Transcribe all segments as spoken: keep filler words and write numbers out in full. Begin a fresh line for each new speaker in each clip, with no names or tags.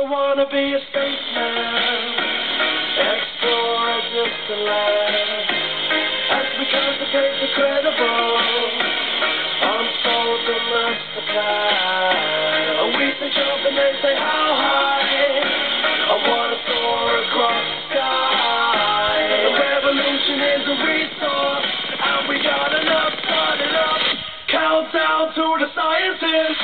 still wanna be a spaceman, explore a distant land, as we contemplate the credible, unfold the master plan. And we say jump and they say how high, I wanna soar across the sky. The revolution is a resource, and we got enough, start it up, countdown to the scientists.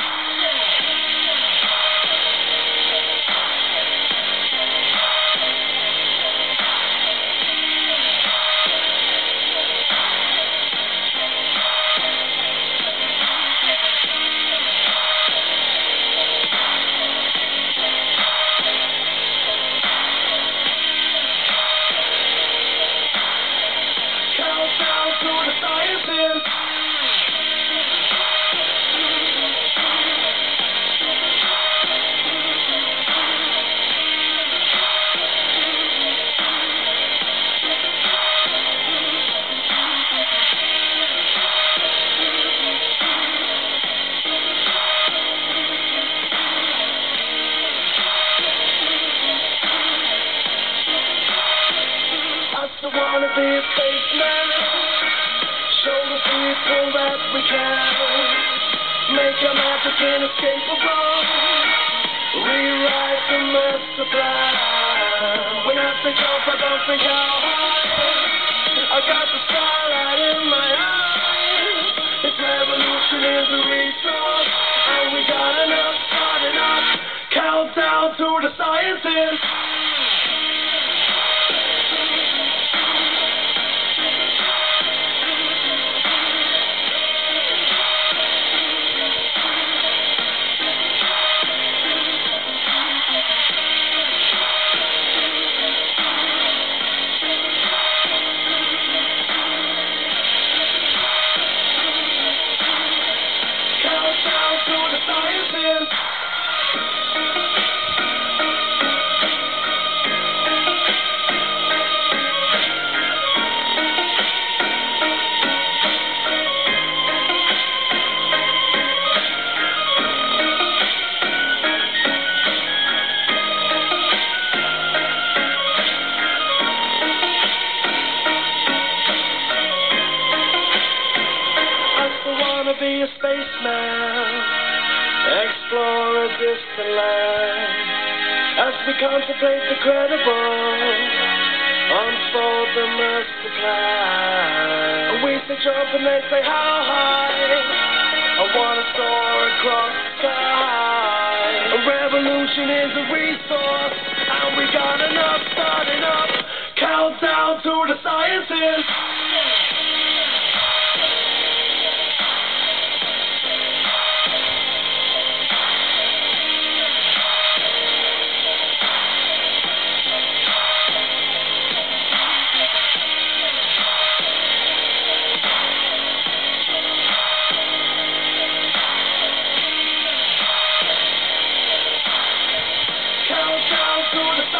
I wanna be a spaceman, show the people that we can make our magic inescapable, rewrite the master plan. When I say jump, I don't think how high, I got the starlight in my eyes. This revolution is a resource, and we got enough, start enough, countdown to the scientists. Be a spaceman, explore a distant land, as we contemplate the credible, unfold the master plan. And we say jump and they say how high, I wanna soar across the sky. A revolution is a resource, and we got enough, starting up, countdown to the scientists. Countdown to the